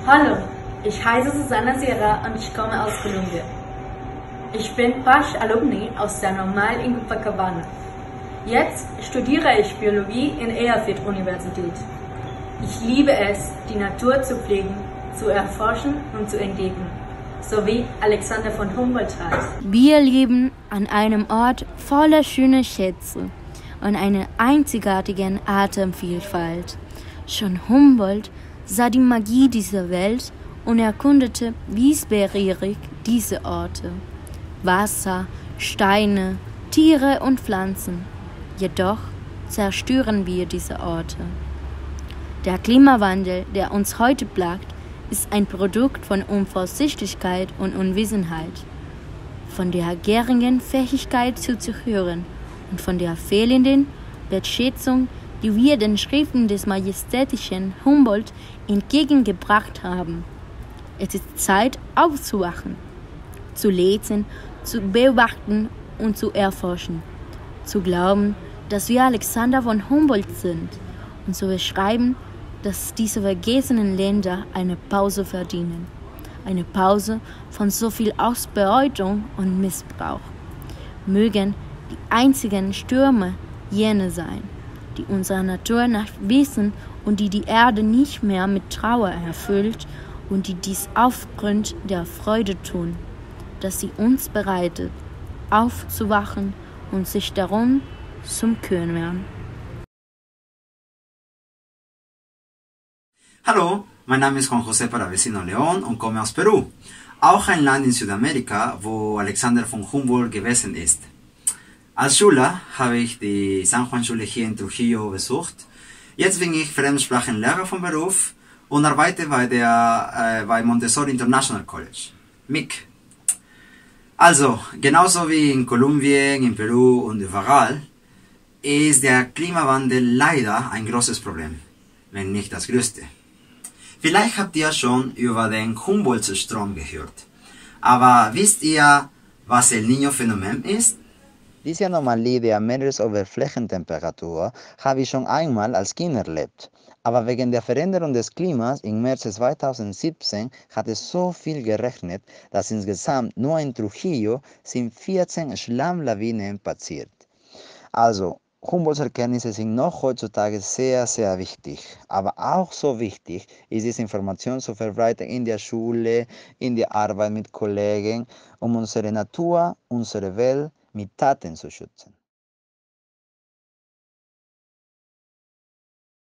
Hallo, ich heiße Susanna Sierra und ich komme aus Kolumbien. Ich bin Pasch-Alumni aus der Normal in Copacabana. Jetzt studiere ich Biologie in Erfurt-Universität. Ich liebe es, die Natur zu pflegen, zu erforschen und zu entdecken, so wie Alexander von Humboldt hat. Wir leben an einem Ort voller schöner Schätze und einer einzigartigen Atemvielfalt. Schon Humboldt sah die Magie dieser Welt und erkundete wissbegierig diese Orte. Wasser, Steine, Tiere und Pflanzen. Jedoch zerstören wir diese Orte. Der Klimawandel, der uns heute plagt, ist ein Produkt von Unvorsichtigkeit und Unwissenheit, von der geringen Fähigkeit zuzuhören und von der fehlenden Wertschätzung, die wir den Schriften des majestätischen Humboldt entgegengebracht haben. Es ist Zeit, aufzuwachen, zu lesen, zu beobachten und zu erforschen, zu glauben, dass wir Alexander von Humboldt sind und zu beschreiben, dass diese vergessenen Länder eine Pause verdienen. Eine Pause von so viel Ausbeutung und Missbrauch. Mögen die einzigen Stürme jene sein, die unserer Natur nach wissen und die die Erde nicht mehr mit Trauer erfüllt und die dies aufgrund der Freude tun, dass sie uns bereitet, aufzuwachen und sich darum zu kümmern. Hallo, mein Name ist Juan José Paravecino León und komme aus Peru, auch ein Land in Südamerika, wo Alexander von Humboldt gewesen ist. Als Schüler habe ich die San Juan Schule hier in Trujillo besucht. Jetzt bin ich Fremdsprachenlehrer vom Beruf und arbeite bei Montessori International College, MIC. Also, genauso wie in Kolumbien, in Peru und überall, ist der Klimawandel leider ein großes Problem, wenn nicht das größte. Vielleicht habt ihr schon über den Humboldt-Strom gehört. Aber wisst ihr, was El Niño-Phänomen ist? Diese Anomalie der Meeresoberflächentemperatur habe ich schon einmal als Kind erlebt. Aber wegen der Veränderung des Klimas im März 2017 hat es so viel geregnet, dass insgesamt nur in Trujillo sind 14 Schlammlawinen passiert. Also, Humboldts Erkenntnisse sind noch heutzutage sehr, sehr wichtig. Aber auch so wichtig ist diese Information zu verbreiten in der Schule, in der Arbeit mit Kollegen, um unsere Natur, unsere Welt mit Taten zu schützen.